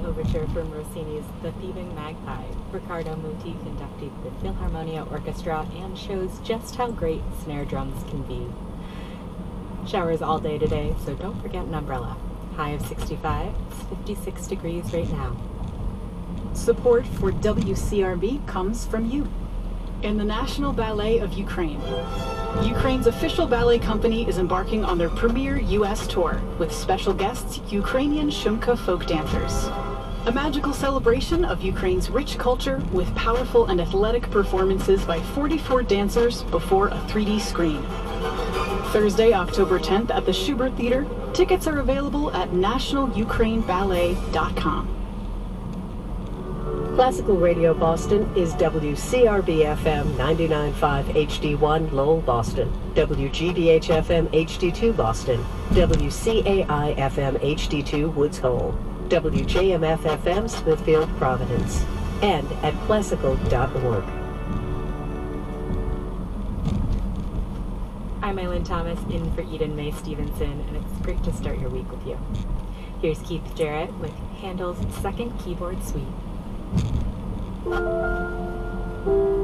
overture from Rossini's The Thieving Magpie. Riccardo Muti conducted the Philharmonia Orchestra and shows just how great snare drums can be. Showers all day today, so don't forget an umbrella. High of 65, it's 56 degrees right now. Support for WCRB comes from you and the National Ballet of Ukraine. Ukraine's official ballet company is embarking on their premier U.S. tour with special guests, Ukrainian Shumka folk dancers. A magical celebration of Ukraine's rich culture with powerful and athletic performances by 44 dancers before a 3D screen. Thursday, October 10th at the Schubert Theater. Tickets are available at nationalukraineballet.com. Classical Radio Boston is WCRB-FM 99.5 HD1 Lowell, Boston, WGBH-FM HD2 Boston, WCAI-FM HD2 Woods Hole, WJMF-FM Smithfield, Providence, and at classical.org. I'm Eileen Thomas, in for Eden Mae Stevenson, and it's great to start your week with you. Here's Keith Jarrett with Handel's Second Keyboard Suite.